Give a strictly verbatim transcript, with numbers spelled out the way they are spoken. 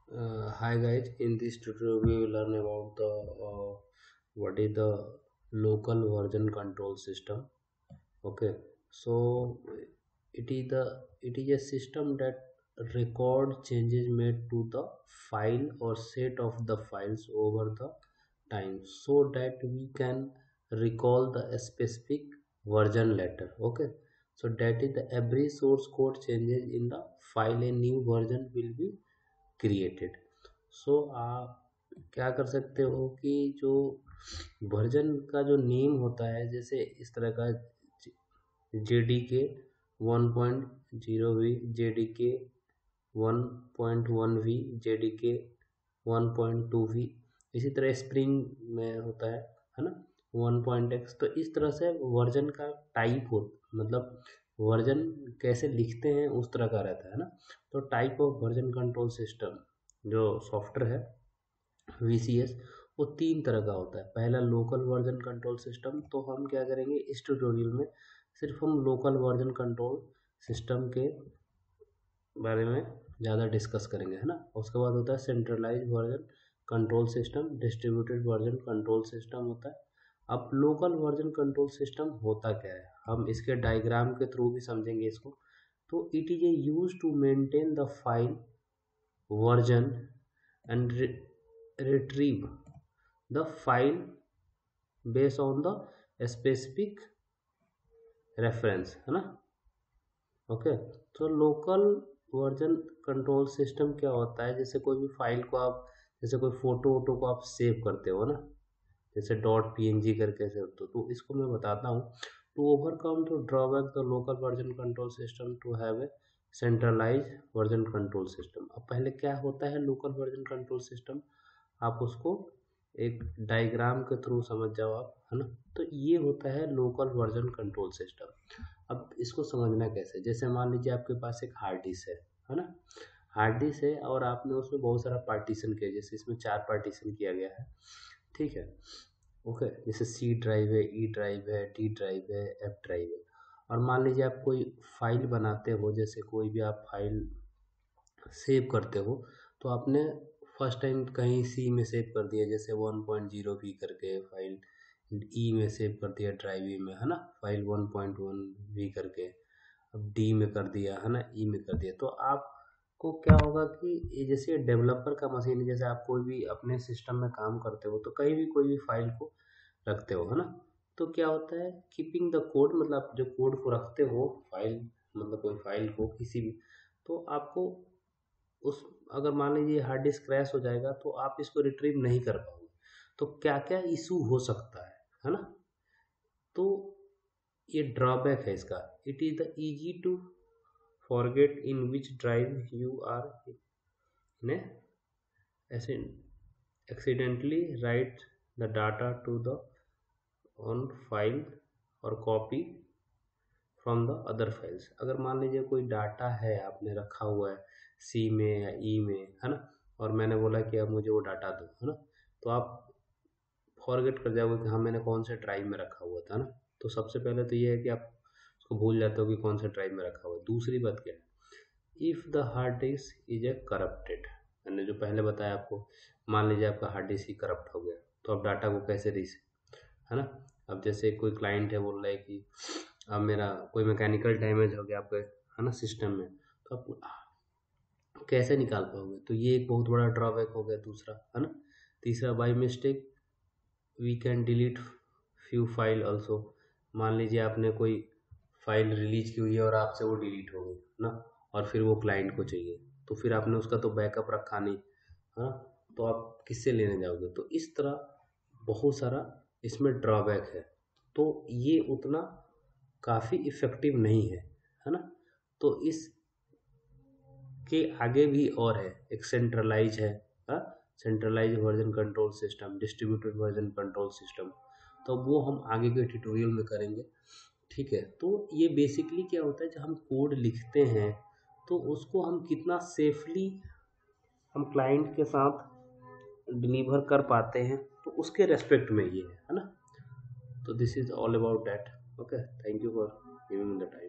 Uh, hi guys, in this tutorial we will learn about the uh, what is the local version control system. Okay, so it is the it is a system that record changes made to the file or set of the files over the time so that we can recall the specific version later. Okay, so that is the every source code changes in the file, a new version will be created. So आप क्या कर सकते हो कि जो version का जो name होता है, जैसे इस तरह का J D K one point zero V, J D K one point one V, J D K one point two V, इसी तरह स्प्रिंग में होता है है ना वन पॉइंट एक्स। तो इस तरह से वर्जन का टाइप हो, मतलब वर्जन कैसे लिखते हैं उस तरह का रहता है ना। तो type of version control system जो सॉफ्टवेयर है वी सी एस, वो तीन तरह का होता है। पहला लोकल वर्जन कंट्रोल सिस्टम, तो हम क्या करेंगे इस ट्यूटोरियल में सिर्फ हम लोकल वर्जन कंट्रोल सिस्टम के बारे में ज़्यादा डिस्कस करेंगे, है ना। उसके बाद होता है centralize version control system, distributed version control system होता है। अब लोकल वर्जन कंट्रोल सिस्टम होता क्या है, हम इसके डायग्राम के थ्रू भी समझेंगे इसको। तो it is a use to maintain the file version and retrieve the file based on the specific reference, है ना। ओके, तो लोकल वर्जन कंट्रोल सिस्टम क्या होता है, जैसे कोई भी फाइल को आप, जैसे कोई फोटो वोटो को आप सेव करते हो ना, जैसे डॉट पी एन जी करके सेव, तो, तो इसको मैं बताता हूँ। To overcome to drawback the local version control system to have a centralize version control system. अब पहले क्या होता है लोकल वर्जन कंट्रोल सिस्टम, आप उसको एक डायग्राम के थ्रू समझ जाओ आप, है ना। तो ये होता है लोकल वर्जन कंट्रोल सिस्टम। अब इसको समझना कैसे, जैसे मान लीजिए आपके पास एक हार्ड डिस्क है है ना। हार्ड डिस्क है और आपने उसमें बहुत सारा पार्टीशन किया, जैसे इसमें चार पार्टीशन किया गया है, ठीक है। ओके, जैसे सी ड्राइव है, ई ड्राइव है, डी ड्राइव है, एफ ड्राइव है। और मान लीजिए आप कोई फाइल बनाते हो, जैसे कोई भी आप फाइल सेव करते हो, तो आपने फर्स्ट टाइम कहीं सी में सेव कर दिया, जैसे वन पॉइंट जीरो वी करके फाइल ई में सेव कर दिया, ड्राइव ई में, है ना, file one point one V करके। अब डी में कर दिया, है ना, ई में कर दिया। तो आपको क्या होगा कि ये जैसे डेवलपर का मशीन है, जैसे आप कोई भी अपने सिस्टम में काम करते हो तो कहीं भी कोई भी फाइल को रखते हो, है ना। तो क्या होता है कीपिंग द कोड, मतलब जो कोड को रखते हो फाइल, मतलब कोई फाइल को किसी भी, तो आपको उस, अगर मान लीजिए हार्ड डिस्क क्रैश हो जाएगा तो आप इसको रिट्रीव नहीं कर पाओगे। तो क्या क्या इशू हो सकता है है ना। तो ये ड्रॉबैक है इसका। It is the easy to forget in which drive you are ने accidentally write the data to the on file और copy from the other files. अगर मान लीजिए कोई डाटा है आपने रखा हुआ है सी में या ई में, है ना, और मैंने बोला कि अब मुझे वो डाटा दो, है ना, तो आप फॉरगेट कर जाओगे कि हाँ मैंने कौन से ड्राइव में रखा हुआ था ना। तो सबसे पहले तो ये है कि आप उसको भूल जाते हो कि कौन से ड्राइव में रखा हुआ है। दूसरी बात क्या है, if the hard disk is a corrupted, मैंने जो पहले बताया आपको, मान लीजिए आपका हार्ड डिस्क ही करप्ट हो गया, तो आप डाटा को कैसे रीस, है ना। अब जैसे कोई क्लाइंट है बोल रहा है कि अब मेरा कोई मैकेनिकल डैमेज हो गया आपके, है ना, सिस्टम में, तो आप कैसे निकाल पाओगे। तो ये एक बहुत बड़ा ड्रॉबैक हो गया दूसरा, है ना। तीसरा, by mistake we can delete few file also. मान लीजिए आपने कोई फाइल रिलीज की हुई है और आपसे वो डिलीट हो गई ना, और फिर वो क्लाइंट को चाहिए, तो फिर आपने उसका तो बैकअप रखा नहीं, है ना, तो आप किससे लेने जाओगे। तो इस तरह बहुत सारा इसमें ड्रॉबैक है। तो ये उतना काफ़ी इफ़ेक्टिव नहीं है, है ना। तो इस के आगे भी और है, एक सेंट्रलाइज है, centralize version control system, distributed version control system, तो वो हम आगे के ट्यूटोरियल में करेंगे, ठीक है। तो ये बेसिकली क्या होता है, जब हम कोड लिखते हैं तो उसको हम कितना सेफली हम क्लाइंट के साथ डिलीवर कर पाते हैं, तो उसके रेस्पेक्ट में ये है है ना। तो this is all about that. Okay, thank you for giving the time.